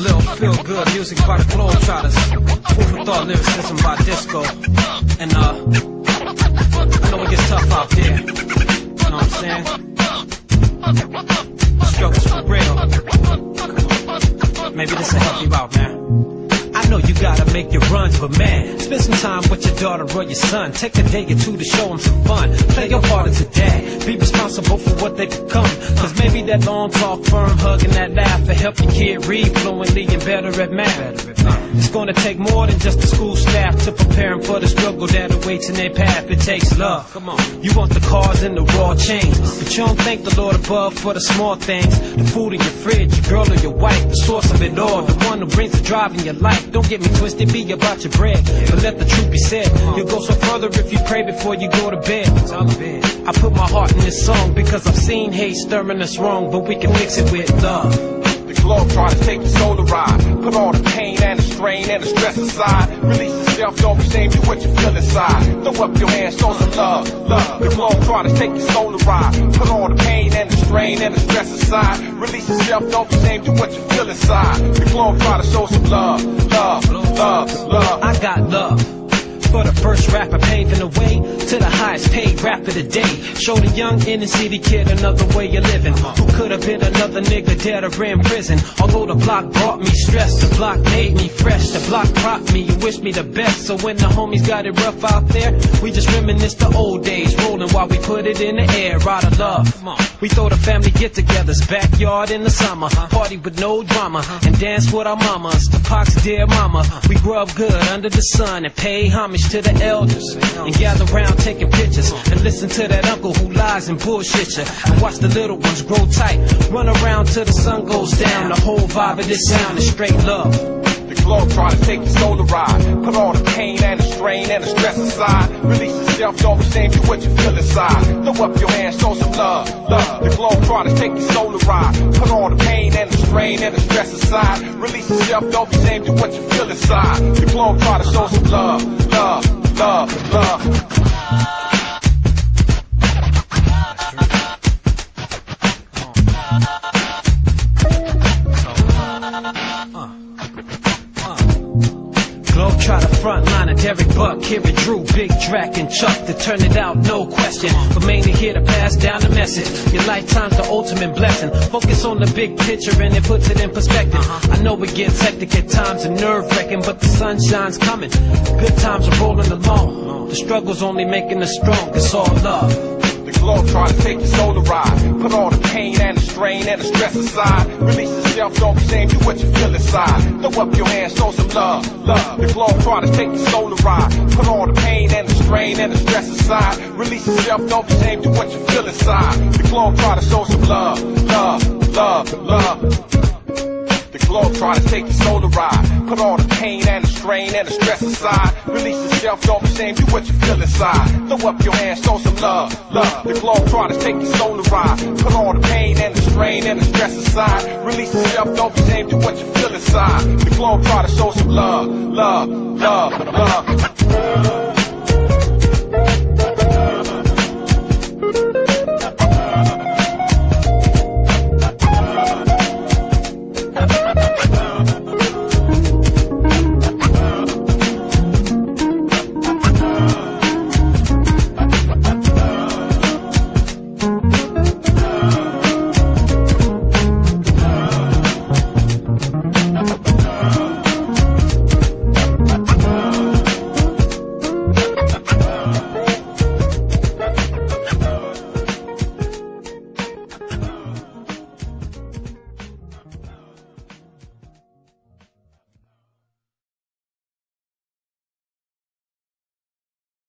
Little feel-good music by the Globetrotters. Food for thought lyricism by Disco. And I know it gets tough out there. You know what I'm saying? Struggles for real. Maybe this will help you out, man. I know you gotta make your runs, but man, spend some time with your daughter or your son. Take a day or two to show them some fun. Play your part as a dad. Be responsible for what they become. Cause maybe that long talk, firm hug, and that laugh will help your kid read fluently and better at math. It's gonna take more than just the school staff to prepare them for the struggle that awaits in their path. It takes love. Come on. You want the cars and the raw chains, but you don't thank the Lord above for the small things. The food in your fridge, your girl or your wife, the source of it all, the one who brings the drive in your life. Don't get me twisted, be about your bread, but let the truth be said. You'll go so further if you pray before you go to bed. I put my heart in this song because I've seen hate stirring us wrong, but we can fix it with love. The globe try to take your soul to ride. Put all the pain and the strain and the stress aside. Release yourself, don't be ashamed of what you feel inside. Throw up your hands, show some love. The globe try to take your soul to ride. Put all the pain and the strain and the stress aside. Release yourself, don't be ashamed of what you feel inside. The globe try to show some love. I got love for the first rapper paving the way to the highest paid rapper today. Show the young inner city kid another way of living, who could have been another nigga dead or in prison. Although the block brought me stress, the block made me fresh. The block propped me and wished me the best. So when the homies got it rough out there, we just reminisce the old days, rolling while we put it in the air out of love. We throw the family get-togethers, backyard in the summer, party with no drama, and dance with our mamas. The Pac's dear mama, we grew up good under the sun and pay homage to the elders, and gather round taking pictures and listen to that uncle who lies and bullshit you, and watch the little ones grow tight, run around till the sun goes down. The whole vibe of this sound is straight love. The globe try to take your soul to ride. Put all the pain and the strain and the stress aside. Release yourself, don't be ashamed of what you feel inside. Throw up your hands, show some love. The globe try to take your soul to ride. Put all the pain and the strain and the stress aside. Release yourself, don't be ashamed of what you feel inside. The globe try to show some love. Try the front line of Derek Buck, Kira Drew, Big Drac, and Chuck to turn it out, no question. But mainly here to pass down the message. Your lifetime's the ultimate blessing. Focus on the big picture and it puts it in perspective. I know it gets hectic at times and nerve-wracking, but the sunshine's coming. Good times are rolling along. The struggle's only making us strong. It's all love. The globe try to take your soul to ride. Put all the pain and the strain and the stress aside. Release yourself, don't be ashamed of what you feel inside. Throw up your hands, show some love. The globe try to take your soul to ride. Put all the pain and the strain and the stress aside. Release yourself, don't be ashamed of what you feel inside. The globe try to show some love. The globe try to take your soul to ride. Put all the pain and the strain and the stress aside. Release yourself, don't be ashamed of what you feel inside. Throw up your hands, show some love. The globe try to take your soul to ride. Put all the pain and the strain and the stress aside. Release yourself, don't be ashamed of what you feel inside. The globe try to show some love.